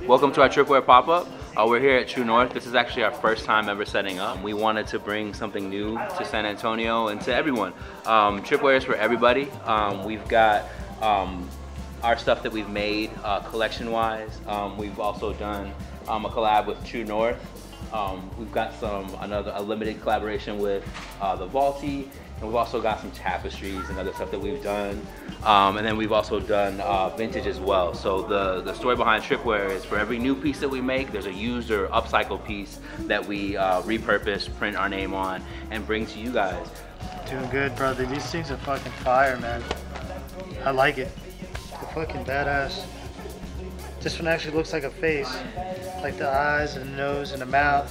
Welcome to our Tripwire pop-up. We're here at True North. This is actually our first time ever setting up. We wanted to bring something new to San Antonio and to everyone. Tripwire is for everybody. We've got our stuff that we've made collection-wise. We've also done a collab with True North. We've got a limited collaboration with the Vaulty, and we've also got some tapestries and other stuff that we've done. And then we've also done vintage as well. So the story behind Tripwire is for every new piece that we make, there's a used or upcycled piece that we repurpose, print our name on, and bring to you guys. Doing good, brother. These things are fucking fire, man. I like it. They're fucking badass. This one actually looks like a face, like the eyes and the nose and the mouth.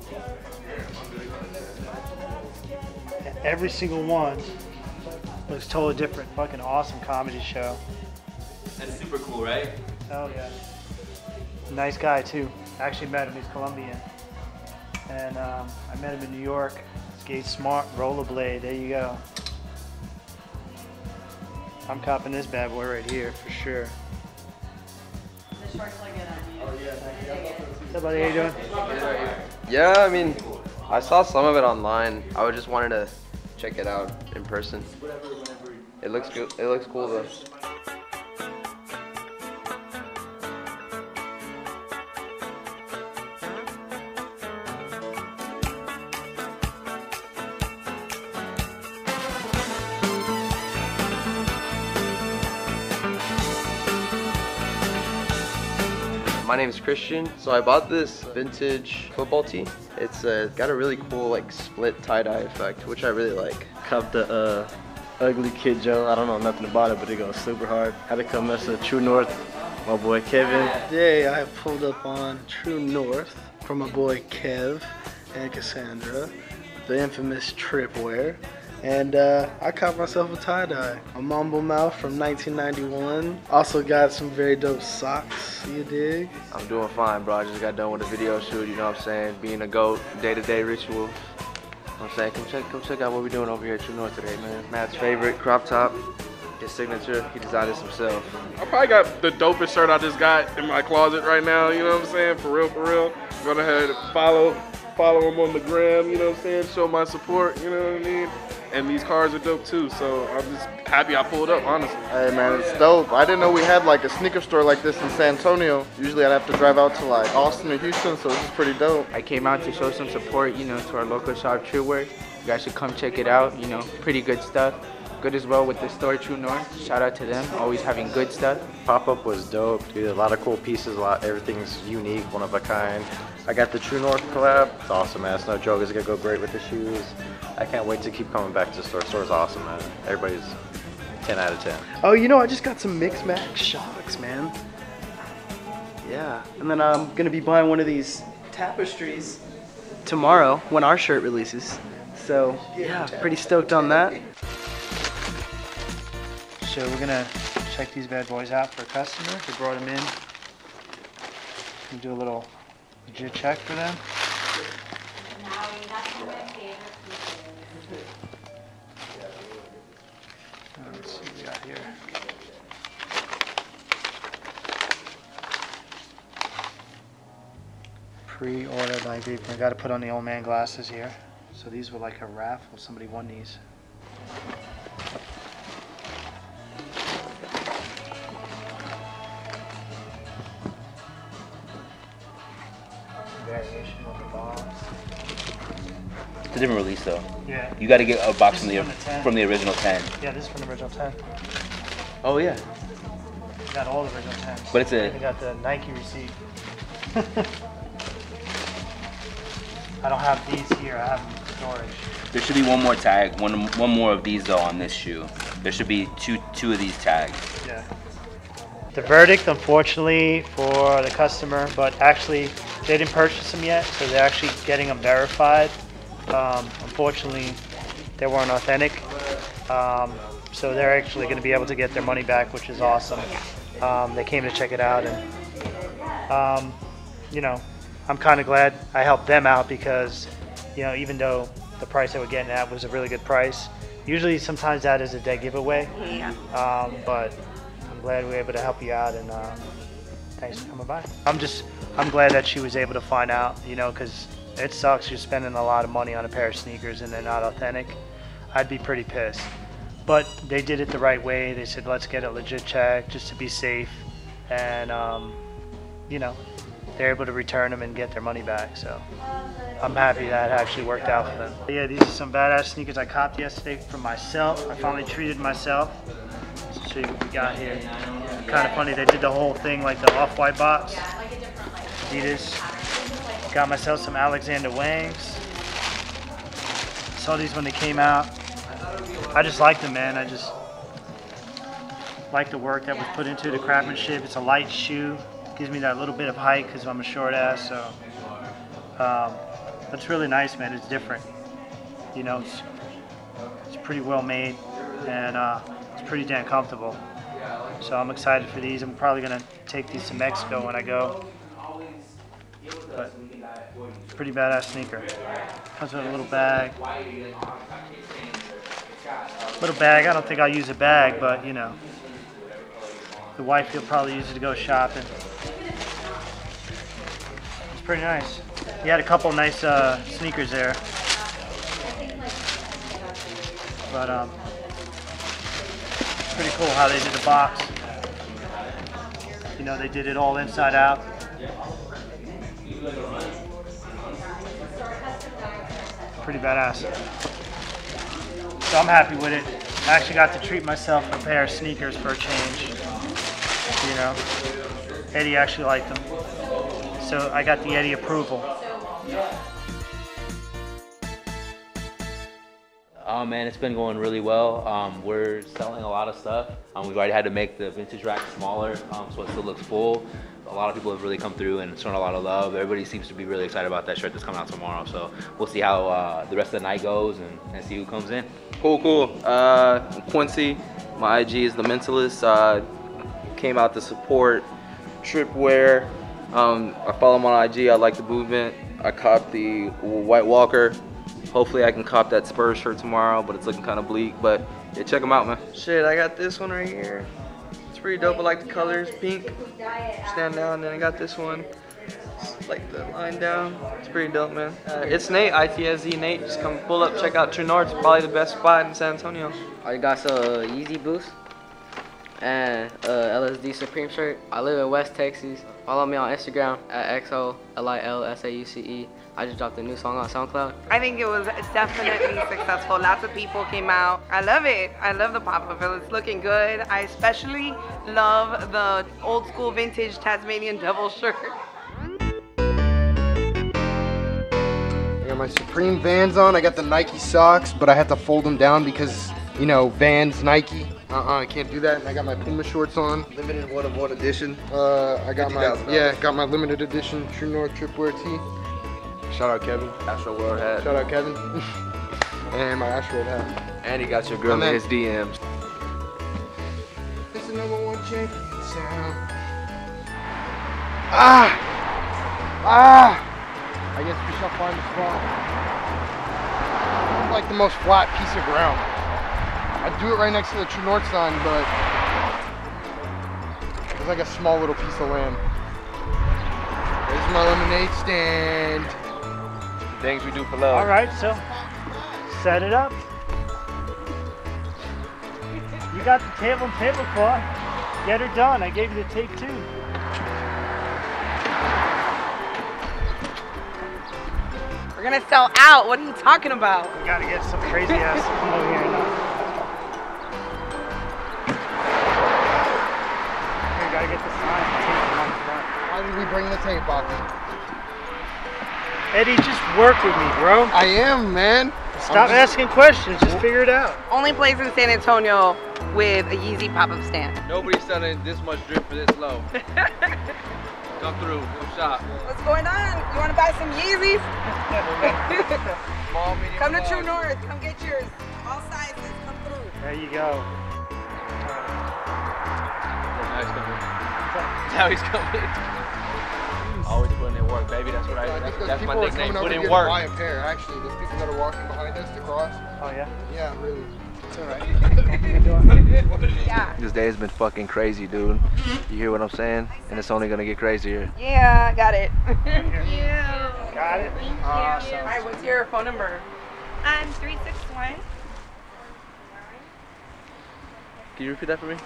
And every single one looks totally different. Fucking awesome comedy show. That's super cool, right? Hell yeah. Nice guy too. I actually met him. He's Colombian. And I met him in New York. Skate Smart, rollerblade. There you go. I'm copping this bad boy right here for sure. What's up, buddy? How you doing? Yeah, I mean, I saw some of it online. I just wanted to check it out in person. It looks good. It looks cool though. My name is Christian. So I bought this vintage football tee. It's got a really cool like split tie-dye effect, which I really like. Cup the Ugly Kid Joe. I don't know nothing about it, but it goes super hard. Had to come mess with True North, my boy Kevin. Today I have pulled up on True North from my boy Kev and Cassandra, the infamous Tripwire. And I caught myself a tie-dye, a Mumble Mouth from 1991. Also got some very dope socks, you dig? I'm doing fine, bro. I just got done with a video shoot, you know what I'm saying? Being a GOAT, day-to-day rituals. I'm saying, come check out what we're doing over here at True North today, man. Matt's favorite crop top, his signature, he designed this himself. I probably got the dopest shirt I just got in my closet right now, you know what I'm saying? For real, for real. Go ahead and follow him on the gram, you know what I'm saying? Show my support, you know what I mean? And these cars are dope too, so I'm just happy I pulled up, honestly. Hey man, it's dope. I didn't know we had like a sneaker store like this in San Antonio. Usually I'd have to drive out to like Austin or Houston, so this is pretty dope. I came out to show some support, you know, to our local shop, Tripwire. You guys should come check it out, you know, pretty good stuff. Good as well with the store, True North. Shout out to them, always having good stuff. Pop-up was dope, dude. A lot of cool pieces, everything's unique, one of a kind. I got the True North collab. It's awesome, man. It's no joke. It's gonna go great with the shoes. I can't wait to keep coming back to the store. The store's awesome, man. Everybody's 10 out of 10. Oh, you know, I just got some Mix Max shocks, man. Yeah, and then I'm gonna be buying one of these tapestries tomorrow when our shirt releases. So yeah, pretty stoked on that. So we're gonna check these bad boys out for a customer. We brought them in. We'll do a little legit check for them. Let's see what we got here. Pre-ordered by people. I got to put on the old man glasses here. So these were like a raffle. Somebody won these. Variation of the box. It's a different release though. Yeah. You got to get a box This from the original 10. Yeah, this is from the original 10. Oh yeah. We got all the original 10s. But it's We got the Nike receipt. I don't have these here. I have them in storage. There should be one more tag, one more of these though on this shoe. There should be two of these tags. Yeah. The verdict, unfortunately, for the customer, but actually they didn't purchase them yet, so they're actually getting them verified. Unfortunately, they weren't authentic, so they're actually going to be able to get their money back, which is awesome. They came to check it out, and you know, I'm kind of glad I helped them out because, you know, even though the price they were getting at was a really good price, usually sometimes that is a dead giveaway. Yeah. But I'm glad we were able to help you out, and thanks for coming by. I'm glad that she was able to find out, you know, because it sucks. You're spending a lot of money on a pair of sneakers and they're not authentic. I'd be pretty pissed. But they did it the right way. They said, let's get a legit check just to be safe. And, you know, they're able to return them and get their money back. So I'm happy that actually worked out for them. Yeah, these are some badass sneakers I copped yesterday for myself. I finally treated myself. Let's show you what we got here. Kind of funny, they did the whole thing like the off-white box. Adidas. Got myself some Alexander Wangs. Saw these when they came out. I just like them, man. I just like the work that was put into the craftsmanship. It's a light shoe. Gives me that little bit of height because I'm a short ass. So it's really nice, man. It's different. You know, it's pretty well made and it's pretty damn comfortable. So I'm excited for these. I'm probably gonna take these to Mexico when I go. But pretty badass sneaker. Comes with a little bag. I don't think I'll use a bag, but you know, the wife will probably use it to go shopping. It's pretty nice. He had a couple nice sneakers there, but pretty cool how they did the box. You know, they did it all inside out. Pretty badass. So I'm happy with it. I actually got to treat myself a pair of sneakers for a change. You know, Eddie actually liked them. So I got the Eddie approval. Oh man, it's been going really well. We're selling a lot of stuff. We've already had to make the vintage rack smaller so it still looks full. A lot of people have really come through and shown a lot of love. Everybody seems to be really excited about that shirt that's coming out tomorrow. So we'll see how the rest of the night goes and see who comes in. Cool. Quincy, my IG is The Mentalist. Came out to support Tripwear. I follow him on IG. I like the movement. I copped the White Walker. Hopefully I can cop that Spurs shirt tomorrow, but it's looking kind of bleak. But yeah, check them out, man. Shit, I got this one right here. It's pretty dope. I like the colors, pink, stand down. Then I got this one. It's like the line down. It's pretty dope, man. It's Nate, ITSZ Nate. Just come pull up, check out True North. It's probably the best spot in San Antonio. I got some Yeezy Boost and LSD Supreme shirt. I live in West Texas. Follow me on Instagram at XOLILSAUCE. I just dropped a new song on SoundCloud. I think it was definitely successful. Lots of people came out. I love it. I love the pop-up. It's looking good. I especially love the old school vintage Tasmanian Devil shirt. I got my Supreme Vans on. I got the Nike socks, but I had to fold them down because, you know, Vans, Nike. I can't do that. And I got my Puma shorts on. Limited one of one edition. I got my limited edition True North Tripwear tee. Shout out Kevin. Astro World hat. Shout out Kevin. And my Astro hat. And he got your girl in his DMs. It's the #1 champion sound. I guess we shall find the spot. It's like the most flat piece of ground. I'd do it right next to the True North sign, but it's like a small little piece of land. There's my lemonade stand. Things we do for love. All right, so set it up. You got the table and tablecloth. Get her done. I gave you the tape too. We're gonna sell out. What are you talking about? We gotta get some crazy ass to come over here now. We gotta get the sign and tape on the front. Why did we bring the tape box? Eddie, just work with me, bro. I am, man. Stop asking questions. Just figure it out. Only place in San Antonio with a Yeezy pop-up stand. Nobody's selling this much drip for this low. Come through, come shop. What's going on? You want to buy some Yeezys? Small, medium, Come to large. True North. Come get yours. All sizes. Come through. There you go. Now he's coming. Now he's coming. Always putting in work, baby. That's what that's my nickname. Put in work. Buy a pair. Actually, those people that are walking behind us to cross. Oh yeah? Yeah, really. It's all right. Yeah. This day has been fucking crazy, dude. You hear what I'm saying? And it's only gonna get crazier. Yeah, got it. Thank you. Got it? Thank you. Awesome. All right, what's your phone number? 361. Can you repeat that for me?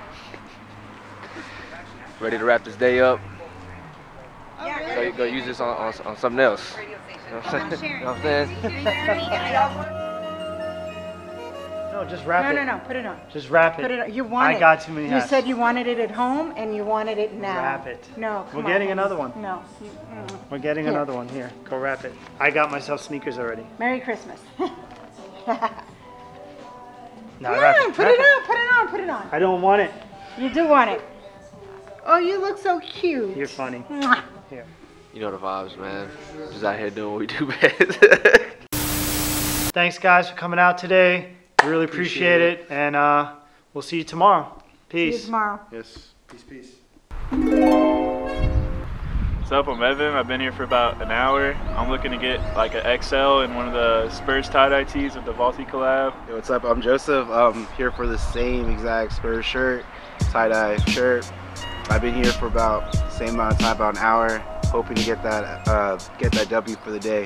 Ready to wrap this day up? Yeah. Go use this on something else. Radio station. You know what I'm saying? You know what I'm saying? No, just wrap it. No, put it on. Just wrap it. Put it on. You want it. I got too many You hats. said you wanted it at home and you wanted it now. Wrap it. No, come We're on. getting another one. No. We're getting Here. another one. Here, go wrap it. I got myself sneakers already. Merry Christmas. No, Come wrap on, it. put Wrap it on, put it on, put it on. I don't want it. You do want it. Oh, you look so cute. You're funny. Mwah. Here. You know the vibes, man. Just out here doing what we do best. Thanks, guys, for coming out today. Really appreciate it. And we'll see you tomorrow. See you Peace. tomorrow. Yes. Peace. What's up? I'm Evan. I've been here for about an hour. I'm looking to get like an XL and one of the Spurs tie-dye tees with the Vaulty collab. Yo, what's up? I'm Joseph. I'm here for the same exact Spurs shirt, tie-dye shirt. I've been here for about the same amount of time, about an hour, hoping to get that W for the day.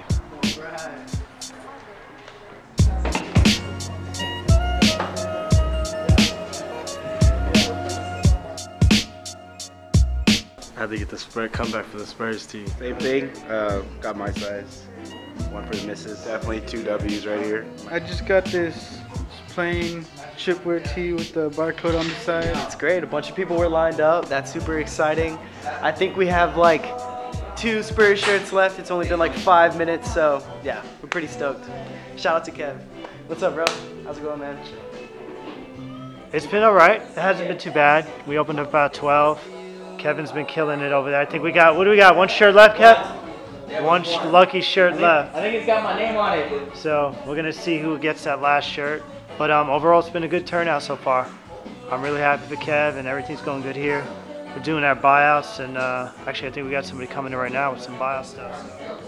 I had to get the Spurs comeback for the Spurs team. Same thing. Got my size. One for the missus. Definitely 2 W's right here. I just got this plain chipwear tee with the barcode on the side. It's great. A bunch of people were lined up. That's super exciting. I think we have like 2 Spurs shirts left. It's only been like 5 minutes, so yeah, we're pretty stoked. Shout out to Kev. What's up, bro? How's it going, man? It's been all right. It hasn't been too bad. We opened up about 12. Kevin's been killing it over there. I think we got, what do we got? 1 shirt left, Kev? One lucky shirt left. I think it's got my name on it. So we're gonna see who gets that last shirt. But overall, it's been a good turnout so far. I'm really happy for Kev, and everything's going good here. We're doing our buyouts, and actually, I think we got somebody coming in right now with some buyout stuff.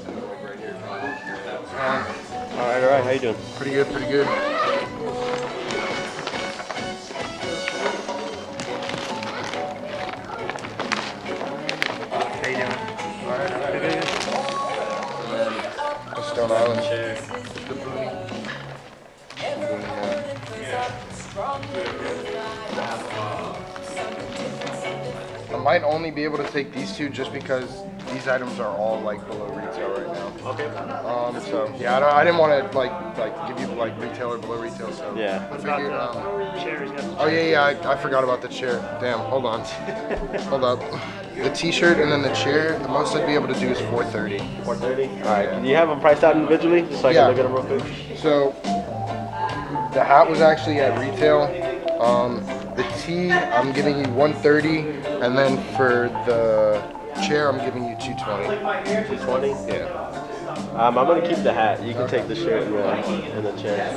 All right. How you doing? Pretty good. How you doing? All right. Good. Stone Island. The booty. I might only be able to take these 2 just because these items are all like below retail right now. Okay. So yeah, I didn't want to like give you like retail or below retail. So yeah. I figured. Oh yeah. I forgot about the chair. Damn. Hold on. Hold up. The T-shirt and then the chair. The most I'd be able to do is $430. $430. All right. Do you have them priced out individually, just so I can look at them real quick? So the hat was actually at retail. The tee, I'm giving you $130, and then for the chair, I'm giving you $220. $220? Yeah. I'm gonna keep the hat. You can take the shirt and the chair.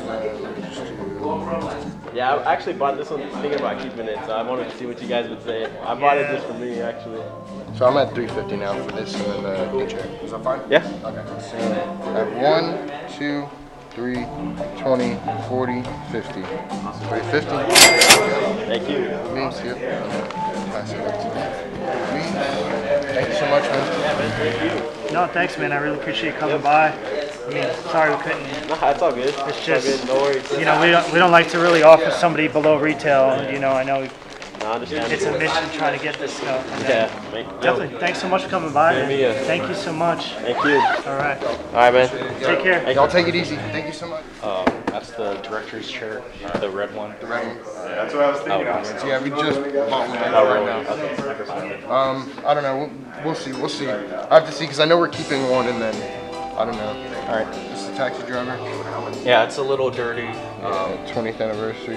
Yeah, I actually bought this one thinking about keeping it, so I wanted to see what you guys would say. I bought it just for me, actually. So I'm at $350 now for this and then the chair. Is that fine? Yeah. Okay. So at 1, 2, 3, 20, 40, 50. 350. Thank you. Means, pass it up to me. Thank you so much, man. Yeah, man. Thank you. No, thanks, man. I really appreciate you coming by. I mean, sorry we couldn't. No, it's all good. It's just, all good. No worries. you know, we don't like to really offer somebody below retail. You know, I know I understand. it's a mission trying to get this stuff. Yeah. Definitely. Thanks so much for coming by. Same here. Thank you so much. Thank you. All right. All right, man. Take care. Y'all take it easy. Thank you so much. That's the director's chair, the red one. The red one. Yeah, that's what I was thinking. Yeah, we just bought one right now. I don't know. We'll see. I have to see because I know we're keeping one, and then I don't know. All right. This is the taxi driver. Yeah, it's a little dirty. 20th anniversary.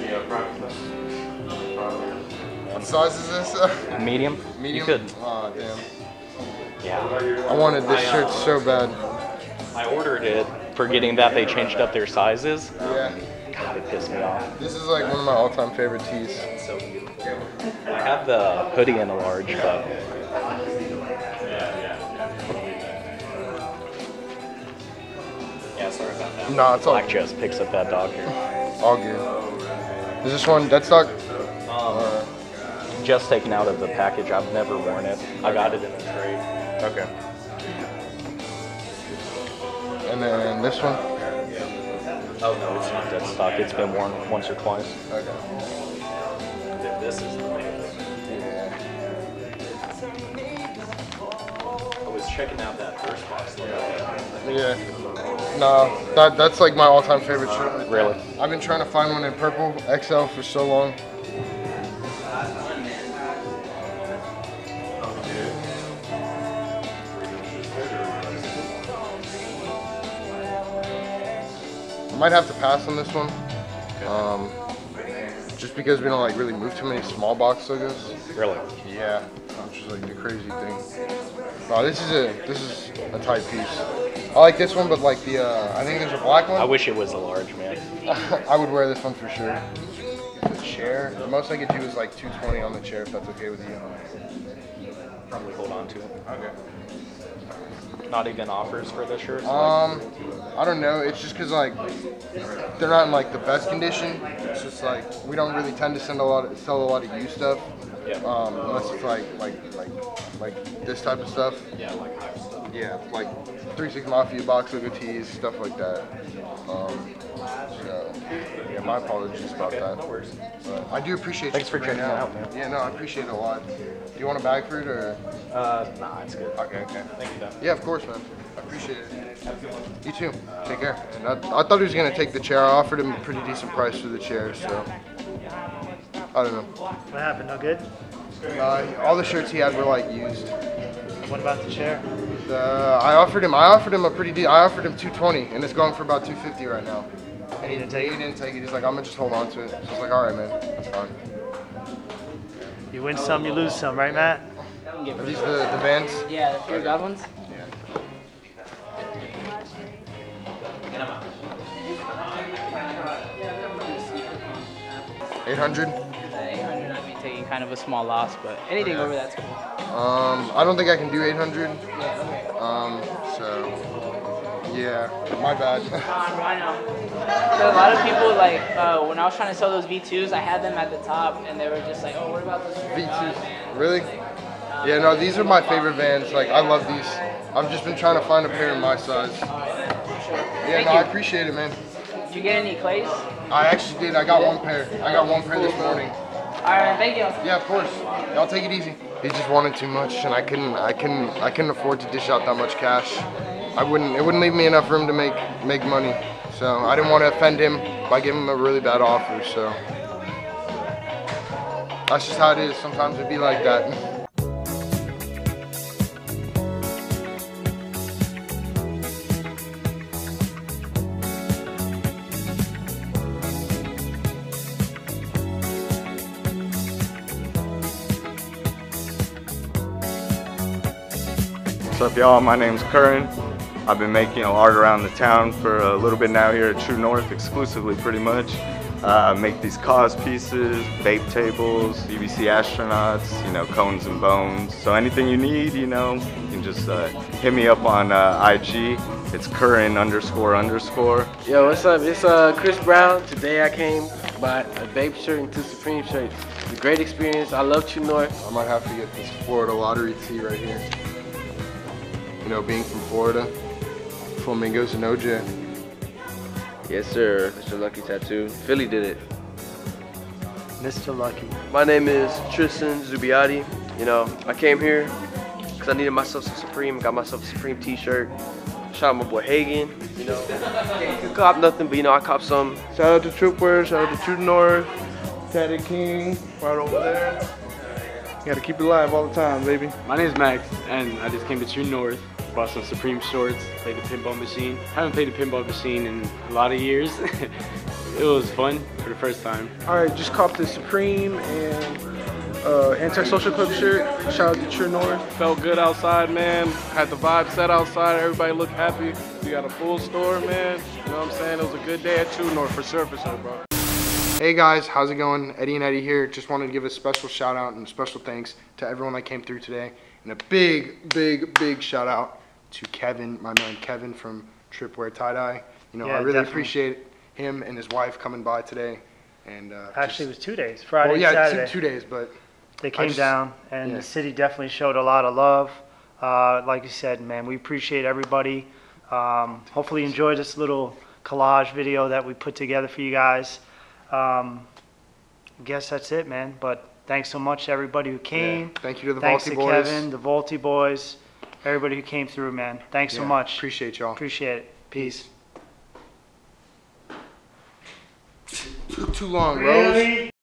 What size is this? Medium. Medium. You could. Oh damn. Yeah. I wanted this shirt so bad. I ordered it, forgetting that they changed up their sizes. Yeah. God, it pissed me off. This is like one of my all-time favorite tees. So cute. I have the hoodie in a large, but. Yeah, sorry about that. No, it's all Black just picks up that dog here. All good. Is this one dead stock? just taken out of the package. I've never worn it. I got it in a trade. Okay. And then this one? Oh no, it's not dead stock. It's been worn once or twice. Okay. This is the main I was checking out that first box. Yeah. No, that's like my all-time favorite shirt. Really? I've been trying to find one in purple XL for so long. I might have to pass on this one. Just because we don't like really move too many small box logos. Really? Yeah, which is like the crazy thing. No, this is a tight piece. I like this one, but like the I think there's a black one. I wish it was a large, man. I would wear this one for sure. The chair, the most I could do is like 220 on the chair, if that's okay with you. Probably hold on to it. Okay. Not even offers for the shirts? I don't know. It's just because like they're not in like the best condition. It's just like we don't really tend to sell a lot of used stuff. Yeah. Unless it's like this type of stuff. Yeah, like hype stuff. Yeah, like 36 Mafia box logo tees, stuff like that. So yeah, my apologies about that. No worries. But I do appreciate. Thanks for checking it out, man. Yeah, no, I appreciate it a lot. Do you want a bag for it or? Nah, it's good. Okay. Thank you, Dan. Yeah, of course, man. I appreciate it. You too. Take care. And I thought he was gonna take the chair. I offered him a pretty decent price for the chair, so I don't know. What happened? No good? All the shirts he had were like used. What about the chair? I offered him I offered him 220, and it's going for about 250 right now. And he didn't take it. He's like, I'm gonna just hold on to it. So I was like, all right, man, that's fine. You win some, you lose some, right, Matt? Are these the Vans? Yeah, the few God ones. Yeah. 800. 800, I'd be taking kind of a small loss, but anything over that's cool. I don't think I can do 800. So yeah, my bad. I know. So a lot of people like when I was trying to sell those V2s, I had them at the top, and they were just like, "Oh, what about those V2s?" Really? Yeah, no, these are my favorite Vans. Like, I love these. I've just been trying to find a pair in my size. Yeah, no, I appreciate it, man. Did you get any clays? I actually did. I got one pair. I got one pair this morning. All right, thank you. Yeah, of course. Y'all take it easy. He just wanted too much, and I couldn't afford to dish out that much cash. It wouldn't leave me enough room to make money. So I didn't want to offend him by giving him a really bad offer. So that's just how it is. Sometimes it'd be like that. What's up, y'all? My name's Curran. I've been making art around the town for a little bit now here at True North, exclusively pretty much. I make these cause pieces, vape tables, UBC astronauts, cones and bones. So anything you need, you can just hit me up on IG. It's Curran __. Yo, what's up? It's Chris Brown. Today I came by a vape shirt and 2 Supreme shirts. It's a great experience. I love True North. I might have to get this Florida lottery tee right here. Being from Florida, Flamingos and OJ. Yes, sir. Mr. Lucky Tattoo. Philly did it. Mr. Lucky. My name is Tristan Zubiati. I came here because I needed myself some Supreme. Got myself a Supreme t-shirt. Shout out my boy Hagen. Could cop nothing, but I cop some. Shout out to Tripware. Shout out to True North. Teddy King, right over there. You gotta keep it live all the time, baby. My name's Max, and I just came to True North. Bought some Supreme shorts, played the pinball machine. Haven't played the pinball machine in a lot of years. It was fun for the first time. Alright, just copped the Supreme and Anti-Social Club shirt. Shout out to True North. Felt good outside, man. Had the vibe set outside. Everybody looked happy. We got a full store, man. You know what I'm saying? It was a good day at True North for sure, bro. Hey guys, how's it going? Eddie and Eddie here. Just wanted to give a special shout out and special thanks to everyone that came through today. And a big shout out to Kevin, my man Kevin from Tripware Tie-Dye. I really definitely. appreciate him and his wife coming by today. And actually, it was 2 days, Friday well, yeah, and Saturday. 2 days, but they came down, and the city definitely showed a lot of love. Like you said, man, we appreciate everybody. Hopefully you enjoyed this little collage video that we put together for you guys. I guess that's it, man. But thanks so much to everybody who came. Yeah. Thank you to the Thanks Vaulty to boys. Kevin, the Vaulty boys, everybody who came through, man. Thanks so much. Appreciate y'all. Appreciate it. Peace. Took too long, Rose.